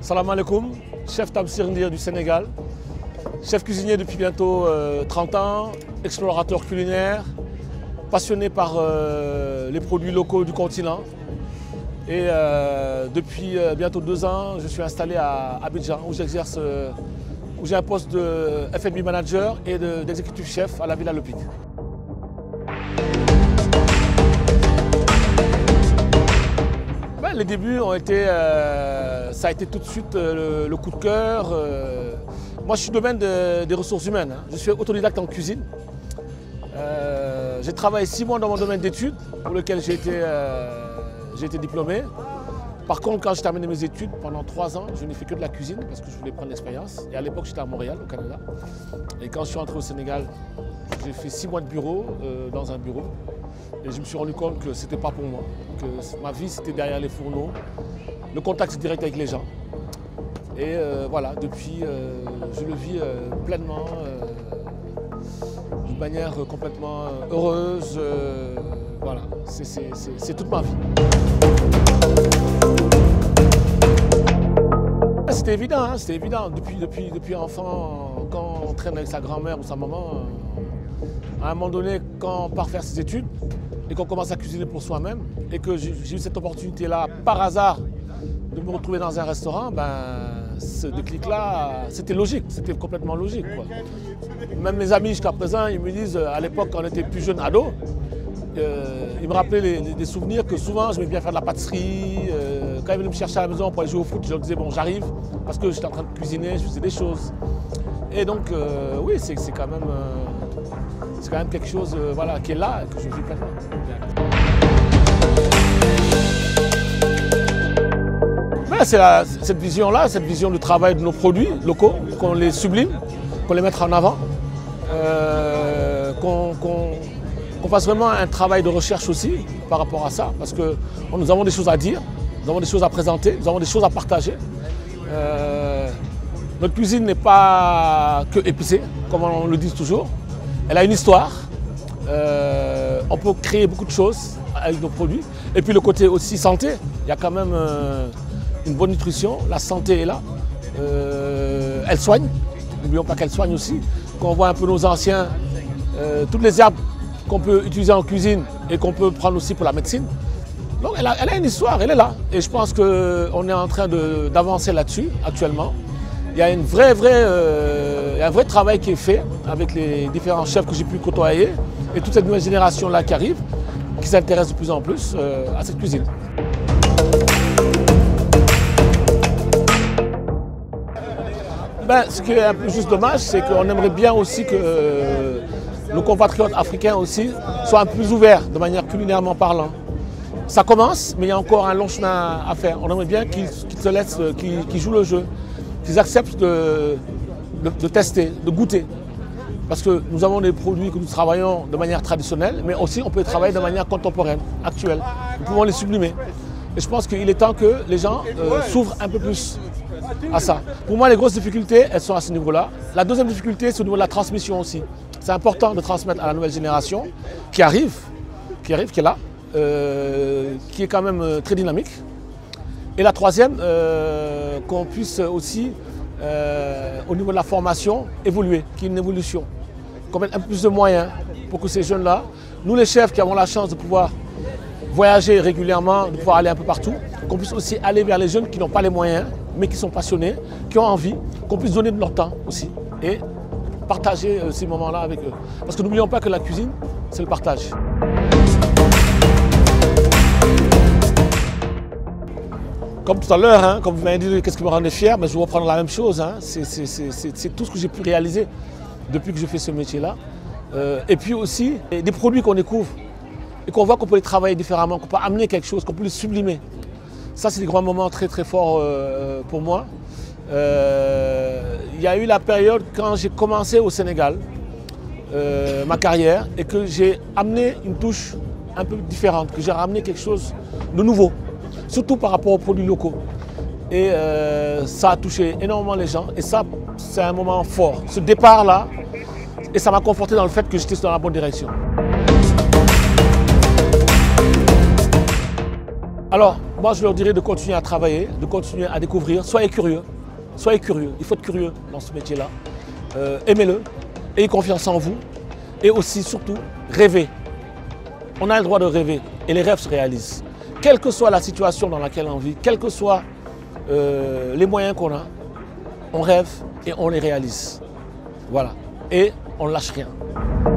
Salam alaikum, chef Tamsir Ndir du Sénégal, chef cuisinier depuis bientôt 30 ans, explorateur culinaire, passionné par les produits locaux du continent. Et depuis bientôt 2 ans, je suis installé à Abidjan où j'exerce, où j'ai un poste de F&B manager et d'exécutif chef à la Villa Le Pic. Les débuts ont été, ça a été tout de suite le coup de cœur. Moi, je suis du domaine des ressources humaines. Je suis autodidacte en cuisine. J'ai travaillé 6 mois dans mon domaine d'études, pour lequel j'ai été diplômé. Par contre, quand j'ai terminé mes études, pendant 3 ans, je n'ai fait que de la cuisine parce que je voulais prendre l'expérience. Et à l'époque, j'étais à Montréal, au Canada. Et quand je suis rentré au Sénégal, j'ai fait 6 mois de bureau, dans un bureau. Et je me suis rendu compte que ce n'était pas pour moi, que ma vie c'était derrière les fourneaux, le contact direct avec les gens. Et voilà, depuis, je le vis pleinement, d'une manière complètement heureuse. Voilà, c'est toute ma vie. C'était évident, hein, c'était évident. Depuis enfant, quand on traîne avec sa grand-mère ou sa maman, à un moment donné, quand on part faire ses études, et qu'on commence à cuisiner pour soi-même, et que j'ai eu cette opportunité-là, par hasard, de me retrouver dans un restaurant, ce déclic-là, c'était logique, c'était complètement logique, quoi. Même mes amis jusqu'à présent, ils me disent, à l'époque, quand on était plus jeune ado, ils me rappelaient des souvenirs que souvent, je m'aimais bien faire de la pâtisserie. Quand ils venaient me chercher à la maison pour aller jouer au foot, je leur disais, bon, j'arrive, parce que j'étais en train de cuisiner, je faisais des choses. Et donc, oui, c'est quand même... c'est quand même quelque chose voilà, qui est là et que je vis pleinement. C'est cette vision-là, cette vision du travail de nos produits locaux, qu'on les sublime, qu'on les mette en avant, qu'on fasse vraiment un travail de recherche aussi par rapport à ça, parce que nous avons des choses à dire, nous avons des choses à présenter, nous avons des choses à partager. Notre cuisine n'est pas que épicée, comme on le dit toujours. Elle a une histoire, on peut créer beaucoup de choses avec nos produits. Et puis le côté aussi santé, il y a quand même une bonne nutrition, la santé est là. Elle soigne, n'oublions pas qu'elle soigne aussi. Quand on voit un peu nos anciens, toutes les herbes qu'on peut utiliser en cuisine et qu'on peut prendre aussi pour la médecine. Donc elle a une histoire, elle est là. Et je pense qu'on est en train d'avancer là-dessus actuellement. Il y a un vrai travail qui est fait avec les différents chefs que j'ai pu côtoyer et toute cette nouvelle génération-là qui arrive, qui s'intéresse de plus en plus à cette cuisine. Ce qui est un peu juste dommage, c'est qu'on aimerait bien aussi que nos compatriotes africains aussi soient un peu plus ouverts de manière culinairement parlant. Ça commence, mais il y a encore un long chemin à faire. On aimerait bien qu'ils se laissent, qu'ils jouent le jeu, qu'ils acceptent de tester, de goûter. Parce que nous avons des produits que nous travaillons de manière traditionnelle, mais aussi on peut travailler de manière contemporaine, actuelle. Nous pouvons les sublimer. Et je pense qu'il est temps que les gens s'ouvrent un peu plus à ça. Pour moi, les grosses difficultés, elles sont à ce niveau-là. La deuxième difficulté, c'est au niveau de la transmission aussi. C'est important de transmettre à la nouvelle génération qui arrive, qui est là, qui est quand même très dynamique. Et la troisième, qu'on puisse aussi, au niveau de la formation, évoluer, qu'il y ait une évolution, qu'on mette un peu plus de moyens pour que ces jeunes-là, nous les chefs qui avons la chance de pouvoir voyager régulièrement, de pouvoir aller un peu partout, qu'on puisse aussi aller vers les jeunes qui n'ont pas les moyens, mais qui sont passionnés, qui ont envie, qu'on puisse donner de leur temps aussi et partager ces moments-là avec eux. Parce que n'oublions pas que la cuisine, c'est le partage. Comme tout à l'heure, hein, comme vous m'avez dit qu'est-ce qui me rendait fier, mais je vais reprendre la même chose. Hein. C'est tout ce que j'ai pu réaliser depuis que je fais ce métier-là. Et puis aussi, des produits qu'on découvre et qu'on voit qu'on peut les travailler différemment, qu'on peut amener quelque chose, qu'on peut les sublimer. Ça, c'est des grands moments très très forts pour moi. Il y a eu la période quand j'ai commencé au Sénégal, ma carrière, et que j'ai amené une touche un peu différente, que j'ai ramené quelque chose de nouveau. Surtout par rapport aux produits locaux. Et ça a touché énormément les gens. Et ça, c'est un moment fort. Ce départ-là, et ça m'a conforté dans le fait que j'étais dans la bonne direction. Alors, moi je leur dirais de continuer à travailler, de continuer à découvrir. Soyez curieux, soyez curieux. Il faut être curieux dans ce métier-là. Aimez-le, ayez confiance en vous et aussi, surtout, rêvez. On a le droit de rêver et les rêves se réalisent. Quelle que soit la situation dans laquelle on vit, quels que soient les moyens qu'on a, on rêve et on les réalise. Voilà. Et on ne lâche rien.